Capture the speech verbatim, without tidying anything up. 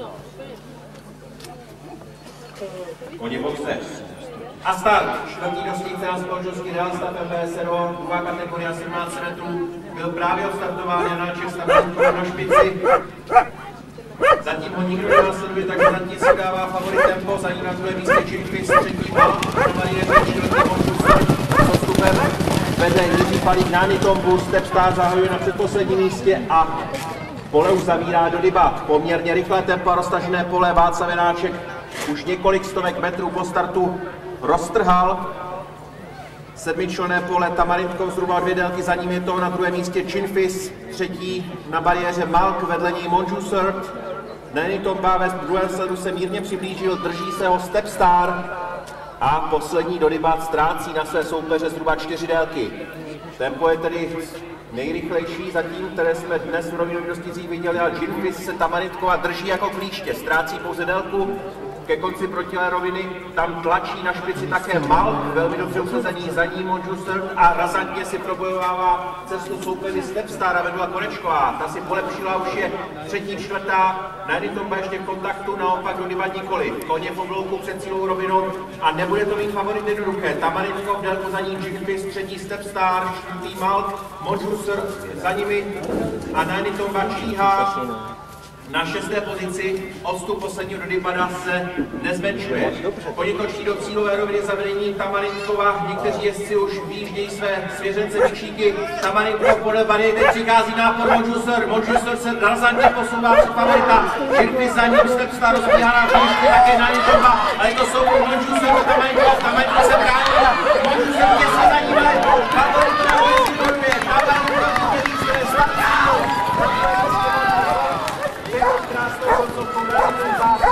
Koně boxe. A start. Čtvrtý dostižce na společnosti Real Stav M B S R O, druhá kategorie sedmnáct metrů, byl právě odstartován Janáček Stavenko na špici. Zatím ho nikdo nenásleduje, takže zatím se dává favorit tempo, za ním na druhém místě Čirkvis, třetí bal, Romaní Rebek, čtvrtý Mončusor, s postupem vede Jiří Palík na Nitombu, Stepstar zahajuje na předposledním místě a pole už zavírá Dodyba. Poměrně rychlé tempo, roztažené pole, Václav Janáček už několik stovek metrů po startu roztrhal. Sedmičlenné pole Tamarindkov zhruba dvě délky, za ním je to na druhém místě Činfis, třetí na bariéře Malk, vedle něj Monjusert. Neny Tomba ve druhém sledu se mírně přiblížil, drží se ho Stepstar a poslední Dodyba ztrácí na své soupeře zhruba čtyři délky. Tempo je tedy nejrychlejší zatím, které jsme dnes v rovinových dostizích viděli, a Činfis se Tamarindkova drží jako klíště, ztrácí pouze délku. Ke konci protilé roviny tam tlačí na špici také Malk, velmi dobře usazený za ní Monjusert a razantně si probojovává cestu soupeři Stepstara Vedula Konečková. Ta si polepšila, už je třetí, čtvrtá, na jedný Tomba ještě v kontaktu, naopak Dodyba nikoli. Koně v oblouku před cílou rovinou a nebude to mít favorit jednoduché. Tamarindkov, délku za ním Činfis, třetí Stepstar, čtvrtý Malk, Monjusert za nimi a na jedný Tomba číhá. Na šesté pozici odstup posledního Dodyba se nezmenšuje. Poněkočtí do cílové roviny zavedení Tamarindkova, někteří jezdci už vyjíždějí své svěřence Vyčíky. Tamarinkov podle bariéry přichází nápor Monjusert. Monjusert se razantně posouvá před favorita. Čirkvis za ním, Stepstar rozbíhá na příště, také na Nitomba, ale to jsou Monjusert a Tamarinkov. Tamarinkov se brání, Monjusert těsně za ním, ale favorit na věci boduje. Tamarinkov, který se startá. Krásnou koncovku, velmi zásadní.